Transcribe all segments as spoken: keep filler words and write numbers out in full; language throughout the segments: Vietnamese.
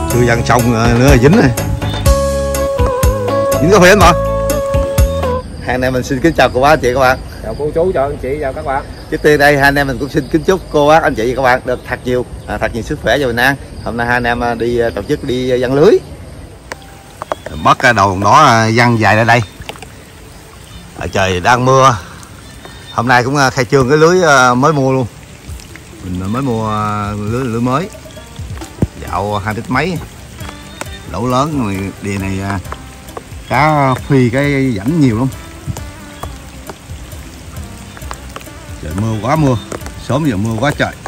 chưa dằn xong nữa là dính này, dính có phải anh mà. Hai anh em mình xin kính chào cô bác anh chị các bạn. Chào cô chú, chào anh chị, chào các bạn. Trước tiên đây hai anh em mình cũng xin kính chúc cô bác anh chị và các bạn được thật nhiều à, thật nhiều sức khỏe và bình an. Hôm nay hai anh em đi tổ chức đi giăng lưới, bắt cái đầu nó giăng dài ra đây. À, trời đang mưa, hôm nay cũng khai trương cái lưới mới mua luôn, mình mới mua lưới lưới mới dạo hai lít mấy, lỗ lớn rồi. Đìa này cá phi cái rãnh nhiều lắm. Trời mưa quá mưa, sớm giờ mưa quá trời.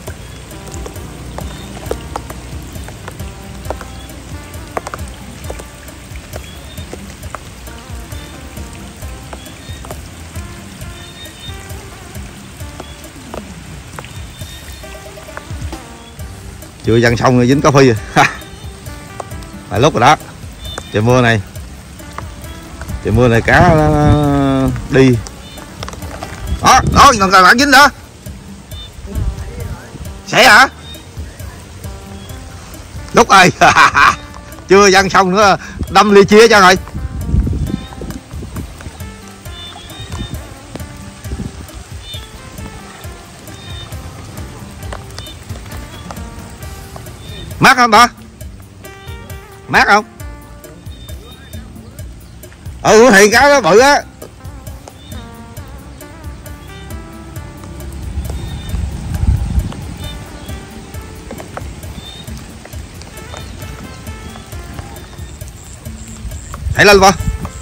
Chưa dăng xong rồi dính cá phi rồi. Phải lúc rồi đó. Trời mưa này, trời mưa này cá đi. Đó, đó, còn còn bạn dính nữa. Sẽ hả? Lúc ơi. Chưa dăng xong nữa, đâm ly chia cho rồi. Mát không ba? Mát không? Ừ thì cá nó bự á. Thảy lên ba.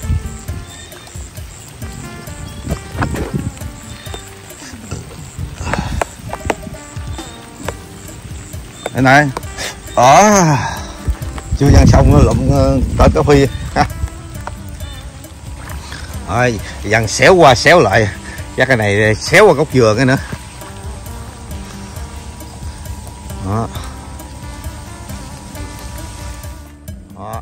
Đây này. Đó, chưa dăng xong nó lụm tới cá phi. Rồi dăng xéo qua xéo lại, chắc cái này xéo qua gốc dừa cái nữa. Đó. Đó.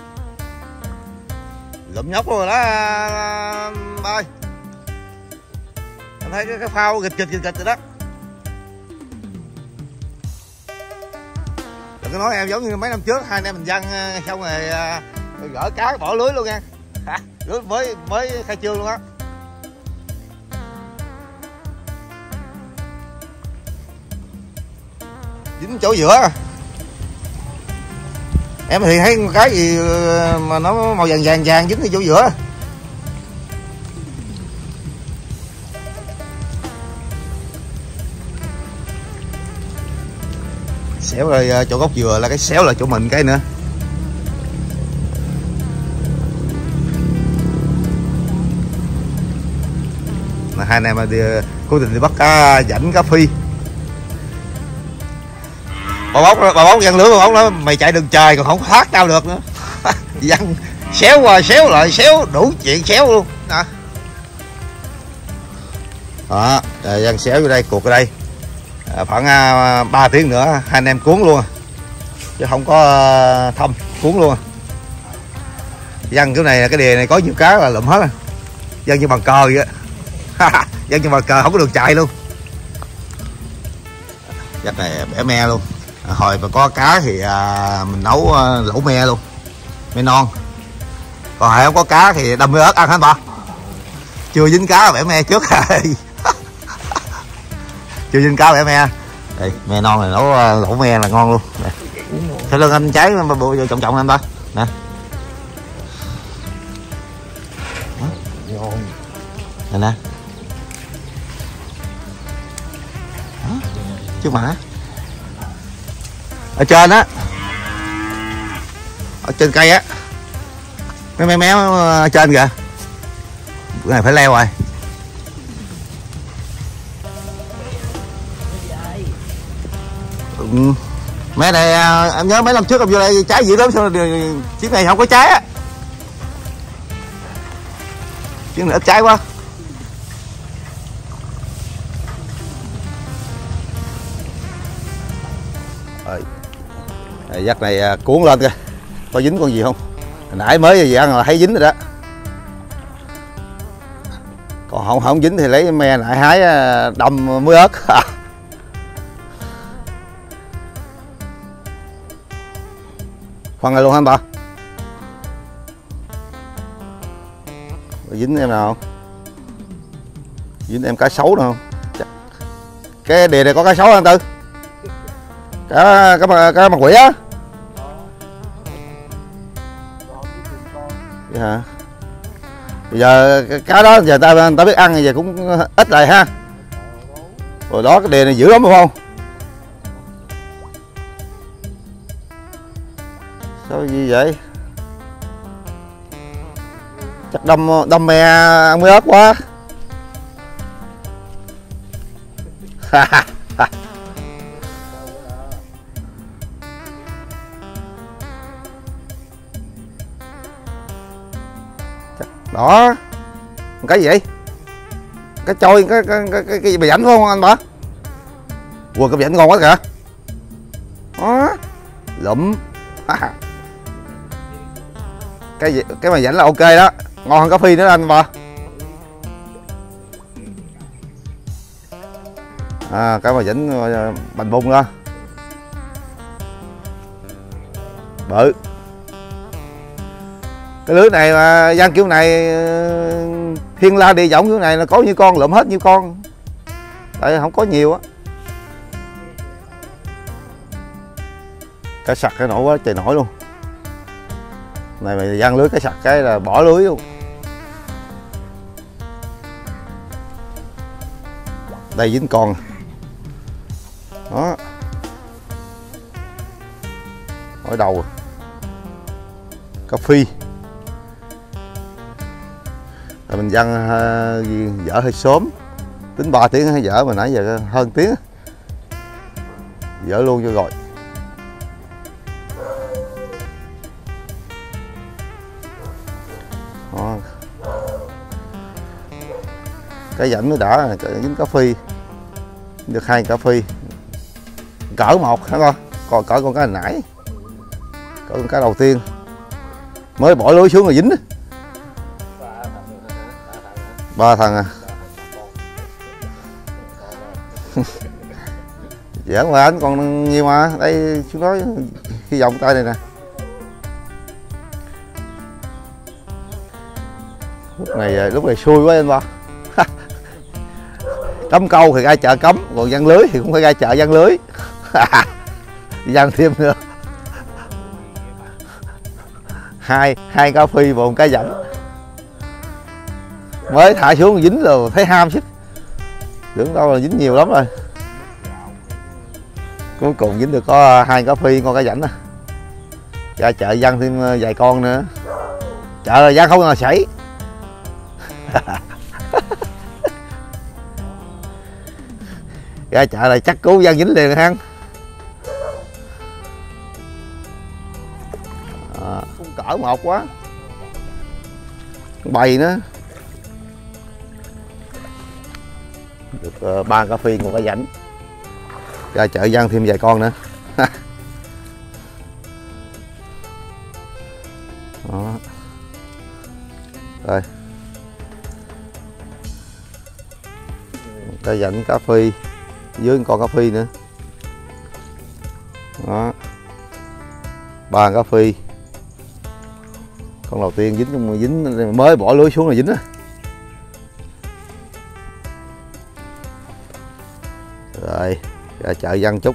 Lụm nhóc luôn rồi đó ba ơi. Em thấy cái, cái phao gịch gịch gịch gịch rồi đó. Đừng có nói em giống như mấy năm trước hai anh em mình dăng xong rồi gỡ cá bỏ lưới luôn nha. Hả? Lưới mới mới khai trương luôn á. Dính chỗ giữa. Em thì thấy cái gì mà nó màu vàng vàng vàng dính ở chỗ giữa. Xéo rồi chỗ gốc dừa là cái xéo là chỗ mình cái nữa. Mà hai anh em đi cố tình đi bắt cá rảnh cá phi. Bà bóng bà bóng giăng lưới bà bóng đó, mày chạy đường trời còn không thoát tao được nữa. Giăng xéo qua xéo lại xéo đủ chuyện xéo luôn. Đó. Đó, giăng xéo vô đây cuộc ở đây. Khoảng ba tiếng nữa hai anh em cuốn luôn chứ không có thâm, cuốn luôn. Dân cái này cái đìa này có nhiều cá là lụm hết rồi. Dân như bằng cờ vậy á. Dân như bằng cờ không có đường chạy luôn. Giấc này bẻ me luôn. Hồi mà có cá thì à, mình nấu à, lẩu me luôn, me non. Còn hồi không có cá thì đâm với ớt ăn hả bà? Chưa dính cá bẻ me trước rồi. Chưa dính cá bẻ me. Đây, me non này nấu lẩu me là ngon luôn. Thế lưng anh trái bộ trọng trọng anh ta. Nè. Nè nè. Trước mặt á. Ở trên á. Ở trên cây á. Mấy mấy méo ở trên kìa. Bữa này phải leo rồi. Ừ. Mấy này em nhớ mấy năm trước em vô đây trái dữ lắm, sao chiếc này không có trái á. Chiếc này ít trái quá. Rồi dắt này cuốn lên kìa, có dính con gì không? Hồi nãy mới gì ăn là thấy dính rồi đó. Còn không không dính thì lấy me lại hái đâm muối ớt. Khoan này luôn hả anh bà? Dính em nào không? Dính em cá sấu nào không? Cái đìa này có cá sấu anh Tư? Cá cá mà cá mặt quỷ á? Vậy hả? Bây giờ cái cá đó giờ ta ta biết ăn giờ cũng ít lại ha. Rồi đó cái đìa này dữ lắm đúng không? Sao gì vậy? Chắc đâm đâm me ăn mới ớt quá. Đó. Cái gì vậy? Cái trôi cái cái cái cái, cái bà rảnh phải không anh bà? Ủa cái rảnh ngon quá kìa. Đó. Lụm. Cái gì cái mà rảnh là ok đó. Ngon hơn cá phi nữa anh bà. À, cái mà rảnh bành bung ra. Bự. Cái lưới này mà gian kiểu này thiên la địa võng kiểu này là có nhiêu con lụm hết nhiêu con. Tại không có nhiều á. Cá sặc cái nổi quá trời nổi luôn. Này mà gian lưới cái sặc cái là bỏ lưới luôn. Đây dính con. Đó. Ở đầu. Cá phi. Rồi mình văng uh, dở hơi sớm. Tính ba tiếng hay dở mà nãy giờ hơn tiếng. Dở luôn cho rồi. Đó. Cái rảnh mới đã, dính cá phi. Được hai cá phi. Cỡ một hả con? Còn cỡ con cá hồi nãy. Cỡ con cá đầu tiên. Mới bỏ lưới xuống rồi dính. Ba thằng à? Giỡn mà anh còn nhiều mà. Đây chú nói khi vòng tay này nè. Lúc này lúc này xui quá anh ba. Cấm câu thì ra chợ cấm, còn giăng lưới thì cũng phải ra chợ giăng lưới. Giăng thêm nữa. Hai hai cá phi và một cá rảnh. Mới thả xuống dính rồi thấy ham sức. Tưởng đâu là dính nhiều lắm rồi. Cuối cùng dính được có hai cá phi con cá rảnh à. Ra chợ giăng thêm vài con nữa. Chợ là giăng không nào sảy. Ra chợ là chắc cứu giăng dính liền hăng. À, không cỡ một quá. Bầy nữa. Được uh, ba cá phi một cái rảnh. Ra chợ giăng thêm vài con nữa. Đó. Rồi. Cái rảnh cá phi dưới con cá phi nữa. Đó. Ba cá phi. Con đầu tiên dính dính mới bỏ lưới xuống là dính á. Rồi, ra chợ giăng chút.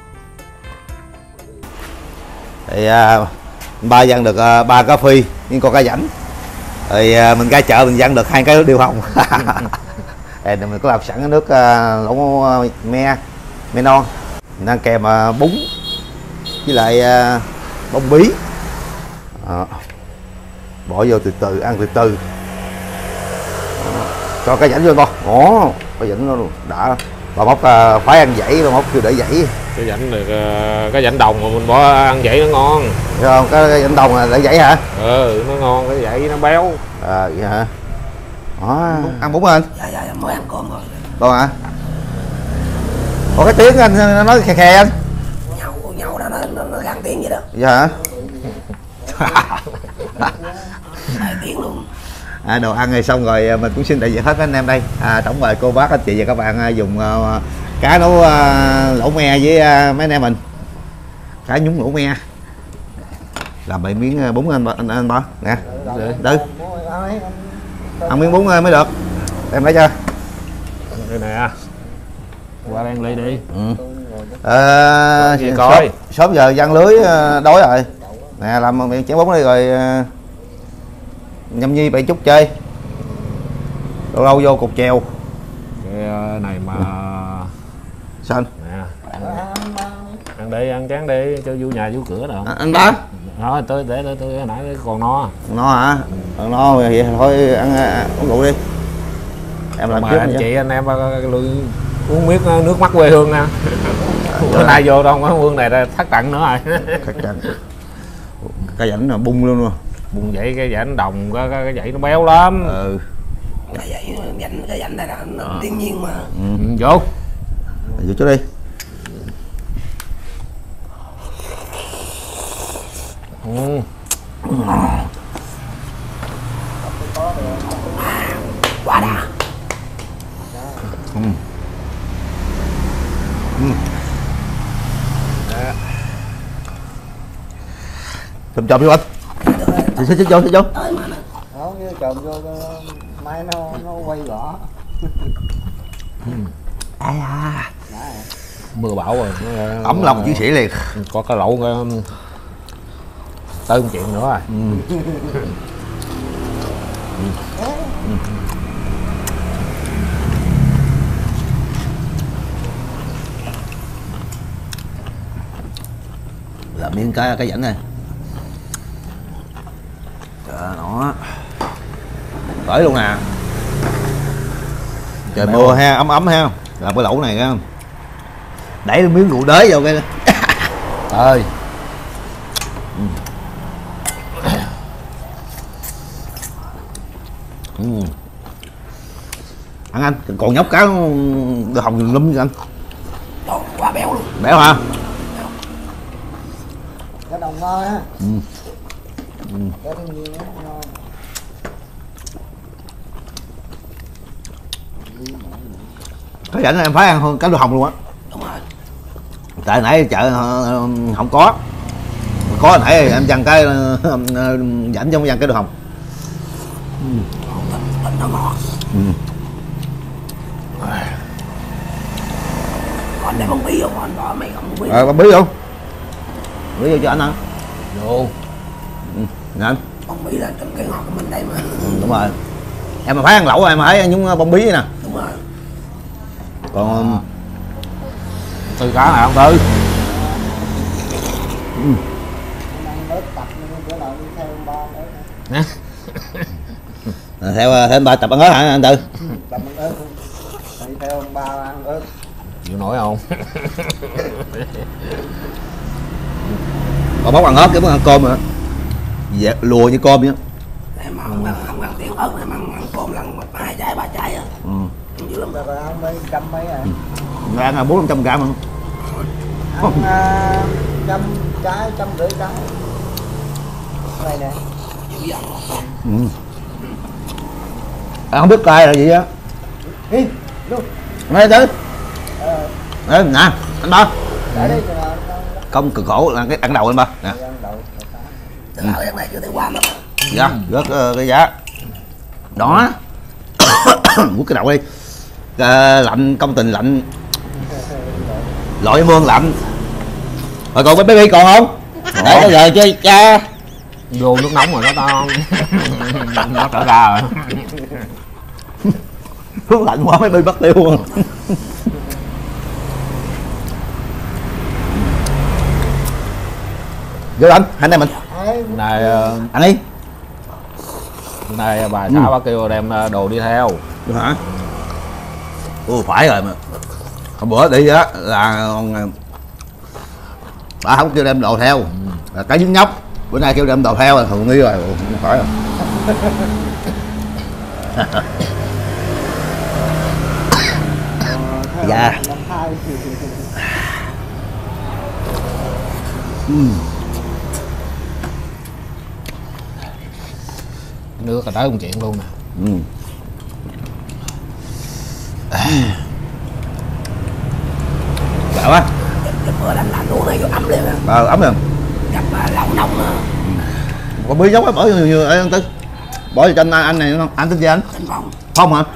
Thì à, ba giăng được à, ba cá phi nhưng con cá rảnh. Rồi à, mình ra chợ mình giăng được hai cái điêu hồng. Đây mình có làm sẵn cái nước à, lẩu me me non. Mình ăn kèm à, bún với lại à, bông bí. À, bỏ vô từ từ ăn từ từ. À, cho cái rảnh vô con. Ồ, cái rảnh nó đã. Bà móc uh, phải ăn dãy, bà móc chưa để dãy. Cái rảnh được uh, cái rảnh đồng mà mình bỏ ăn dãy nó ngon. Thấy không? Cái, cái rảnh đồng là để dãy hả? Ừ, nó ngon, cái dãy nó béo. À vậy hả? Đó, ăn bún anh? Dạ dạ mới ăn con rồi. Con hả? Ủa cái tiếng anh nó nói khè khè anh. Nhau nhau đó nó nó, nó gắn tiếng vậy đó. Dạ hả? Hai tiếng luôn. À, đồ ăn rồi xong rồi mình cũng xin đại diện hết anh em đây. À, tổng mời cô bác anh chị và các bạn dùng uh, cá nấu uh, lẩu me với uh, mấy anh em mình. Cá nhúng lẩu me. Làm bảy miếng bún anh anh, anh ba nè. Đây. Ơi, Ăn miếng bún mới được. Em lấy cho. Đây nè. Qua đây ăn ly đi. Ừ. À, gì coi. Sớm giờ giăng lưới đói rồi. Nè làm miếng chén bún đi rồi nhâm nhi bảy chút chơi. Lâu lâu vô cục chèo. Cái này mà Sao anh? nè. Ăn đi, ăn chán đi, cho vô nhà vô cửa đâu. À, anh ba. Thôi tôi để tôi, tôi nãy còn no. No hả? Còn no vậy thôi ăn uống rượu đi. Em làm Mà trước anh chị chị anh em uống miếng nước mắt quê hương nè. Bữa nay vô đâu có hương này thắt trận nữa rồi. Thắt trận. Cái rãnh là bung luôn luôn. Bung vậy cái rãnh đồng cái, cái dãy nó béo lắm. Ừ. cái vậy dành cái dành này là nó thiên nhiên mà. Ừ. Ừ, vô. Vô trước đi. Ừ. Quá đã. Ừ. Ừ. Chôm chôm vô anh. Xích xích vô xích vô. Không như chồng vô mai nó nó quay rõ. À, à. Mưa bão rồi. Ấm lòng chiến sĩ liền. Có cái lẩu cái tới một chuyện nữa rồi. Ừ. Ừ. Làm miếng cái cái rãnh này. Trời nó. Tới luôn nè. Trời mưa ha, ấm ấm ha. Làm cái lẩu này á. Đẩy miếng rượu đế vô cái. Ơi. Ừ. Ừ. Ăn anh, còn nhóc cá đồ hồng rừng lum cho anh. Đồ, quá béo luôn. Béo hả? Cái đồng ngon á. Ừ. Ừ. Cái thiên nhiên á ngon. Cái rảnh em phải ăn hơn cá đồ hồng luôn á. Đúng rồi. Tại nãy chợ không có. Có hồi nãy em dằn cái rảnh trong dằn cái đồ hồng. Ừ. Thịt, thịt nó ngọt. Ừ. Còn để bông bí không anh bỏ mấy con bí. Ờ, bông bí không? Bí vô cho anh ăn. Vô. Ừ. Nè anh. Bông bí là trong cái ngọt của mình đây mà. Ừ, đúng rồi. Em mà phải ăn lẩu em phải ăn những bông bí nè. Đúng rồi. Còn Tư cá này không Tư? Ừ. Ăn ớt tập nên bữa nào đi theo ba ớt. Nè. À, theo thêm ba tập ăn ớt hả anh Tư? Tập ăn ớt luôn. Đi theo ông ba ăn ớt. Chịu nổi không? Còn bóc ăn ớt cái muốn ăn cơm nữa. Dạ, lùa như cơm vậy. Em không ăn không ăn tiền ớt em ăn ăn cơm lần hai chai ba chai à. Ừ. Dữ lắm. Rồi ăn mấy trăm mấy à. Ừ. Ăn là bốn năm trăm gram không? Ăn uh, trăm trái, trăm rưỡi trái. Đây nè. Dữ dằn. Ừ. À, không biết cay là gì á. Đi, luôn. Nghe Tư. Ờ, Ê, nè, anh ba. để đi cho nó Công cực khổ là cái ăn đầu anh ba. Nè. ăn đậu. Từ hồi em này chưa thấy qua mà. Dạ, rớt uh, cái giá. Đó. Muốn cái đậu đi. À, lạnh công tình lạnh. Loại mương lạnh. Rồi còn bé bi còn không? Để tới giờ chơi cha. Vô nước nóng rồi nó to không? Nó trở ra rồi. Nước lạnh quá mấy bi bắt tiêu rồi. Vô anh, hai anh em mình. Ai Này Ăn đi. này bà Ừ. xã bà kêu đem đồ đi theo. Được hả? Ồ phải rồi mà. Hôm bữa đi á là bà không kêu đem đồ theo. Là cái dính nhóc. Bữa nay kêu đem đồ theo là thường nghi rồi. Ồ, không phải rồi. Dạ. năm hai. Ừ. Nước là tới một chuyện luôn nè. Ừ. Dạ quá. Cái mưa lạnh lạnh luôn này vô ấm liền à. Ờ, ấm rồi. Gặp uh, lẩu nóng à. Còn bí dốc á, bỏ nhiều nhiều ấy anh Tư. Bỏ vào cho anh anh này không? Anh tính gì anh? Anh Phong. Không hả?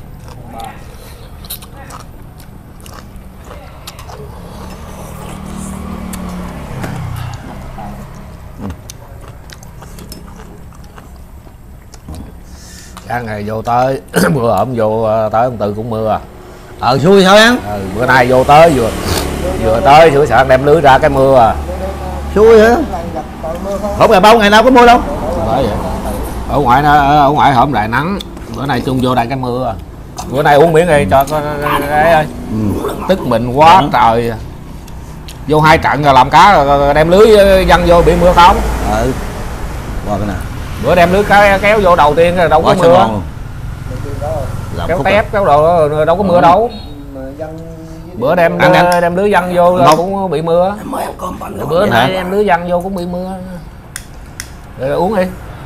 Sáng ngày vô tới mưa ẩm vô tới ông Tư cũng mưa. Ờ xui thôi anh. Ừ, bữa nay vô tới vừa vừa tới sửa soạn đem lưới ra cái mưa à. Xui hả? Không ngày bao ngày nào có mưa đâu. Bởi vậy. Ở ngoài nó ở ngoài hôm lại nắng, bữa nay chung vô đây cái mưa. Bữa nay uống miếng đi cho cái ơi. Ừ. Tức mình quá trời. Vô hai trận rồi làm cá rồi đem lưới văng vô bị mưa không? Ừ. Qua cái nào. Bữa đem lưới cá kéo vô đầu tiên rồi đâu có Quá mưa. Kéo phút tép kéo đồ đâu có mưa đâu. Bữa đem Ăn, ăn. đem lưới văng vô là cũng bị mưa. Em mới ăn cơm bánh Rồi bữa nay đem lưới văng vô cũng bị mưa. Rồi uống đi.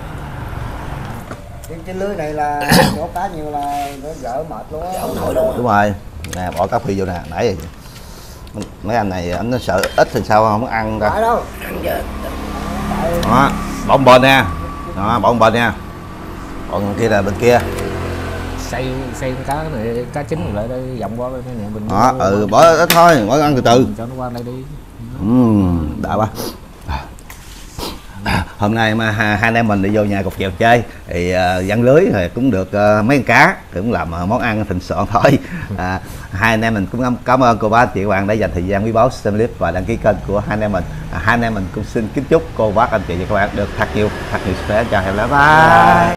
Cái, cái lưới này là chỗ cá nhiều là nó dở mệt luôn á. Đúng rồi. Nè bỏ cá phi vô nè, nãy giờ. Mấy anh này anh nó sợ ít thì sao không ăn ra. Phải đâu. ăn giờ. Đó, bỏ một bên nha. Đó, bỏ một bên nha. Còn kia là bên kia. Xay xay cá này cá chín lại đây vòng qua bên này mình. Đó, ừ bỏ ít thôi, bỏ ăn từ từ. Cho nó qua đây đi. Uhm, đã quá. Hôm nay mà hai anh em mình đi vô nhà cục chèo chơi thì uh, giăng lưới thì cũng được uh, mấy con cá cũng làm uh, món ăn thịnh soạn thôi. uh, hai anh em mình cũng cảm ơn cô bác chị các bạn đã dành thời gian quý báu xem clip và đăng ký kênh của hai anh em mình. uh, hai anh em mình cũng xin kính chúc cô bác anh chị và các bạn được thật nhiều thật nhiều sức khỏe. Chào, hẹn gặp lại. Bye.